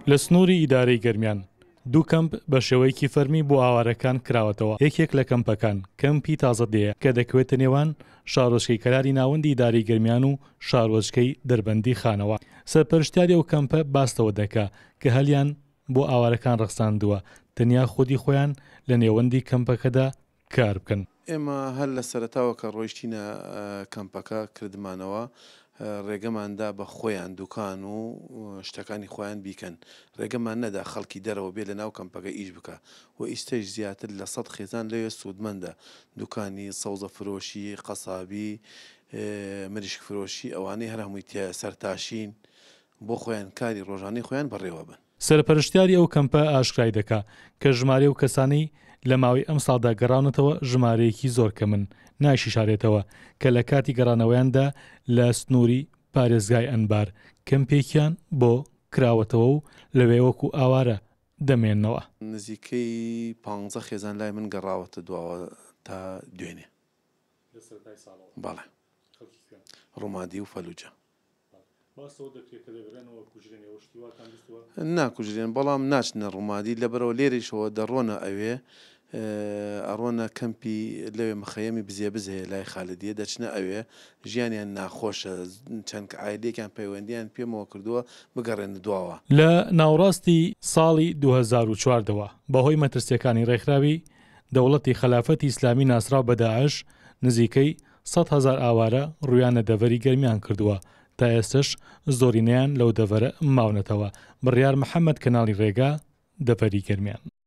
لە سنووری ئیدارەی گەرمیان دوو کەمپ بە شێوەیەکی فەرمی بۆ ئاوارەکان کراوەتەوە. یەکێک لە کەمپەکان کەمپی تازەدەیە کە دەکەوێتە نێوان شارۆچکەی کەراری ناوەندی ئیدارەی گەرمیان و شارۆچکەی دەربەندی خانەوە. سەرپەرشتیاری ئەو کەمپە باستەوە دەکا کە هەلیان بۆ ئاوارەکان ڕەخساندووە تەنیا خودی خۆیان لە نێوەندی کەمپەکەدا کار بکەن. ئێمە هەر لە سەرەتاوە کە ڕۆیشتینە کەمپەکە کردمانەوە ڕێگەماندا بە خۆیان دوکان و شتەکانی خۆیان بیکەن. ڕێگەمان نەدا خەڵکی دەرەوە بێ لە ناو کەمپەکە ئیش بکە و ئیستەش زیاتر لە 100 خێزان لەوێ سوودمەندە. دوکانی سەوزە فرۆشی، قەسابی، مریشک فرۆشی ئەوانەی هەر هەمووی تێ سەرتاشین بۆ خۆیان کاری ڕۆژانەی خۆیان بەڕێوە بن. سەرپەرشتیاری ئەو کەمپە ئاشکرای دەکا کە ژمارە و کەسانی لە ماوەی ئەم ساڵدا گەڕاونەتەوە ژمارەیەکی زۆر کەمن ناشیشارێتەوە کە لە کاتی گەڕانەوەیاندا لە سنووری پارێزگای ئەنبار کەمپێکیان بۆ کراوەتەوە و لەوێ وەکو ئاوارە دەمێننەوە. نزیکەی 15 خێزان لای من گەڕاوەتە دواوە تا دوێنێ. بەڵێ ڕۆمادی و فەلوجە ناکوژرێن بەڵام ناچنە ڕوومادی لەبەرەوە لێرەشەوە دەڕۆنە ئەوێ ئەڕۆنە کەمپی لەوێ مخەیەمی بزێ بزێ لای خالدیە دەچنە ئەوێ ژیانیان ناخۆشە چەند عایلێکیان پەیوەندیان پێمەوە کردووە بگەڕێنە دواوە. لە ناوڕاستی ساڵی 2014ەوە بەهۆی مەترسیەکانی ڕێکخراوی دەوڵەتی خەلافەتی ئیسلامی ناسراو بە داعش نزیکەی 100,000 ئاوارە ڕویانە دەڤەری گەرمیان کردووە تا ئێستش زۆرینەیان لەو دەڤەرە ماونەتەوە. بڕیار محەممەد کەناڵی ڕێگا دەڤەری گەرمیان.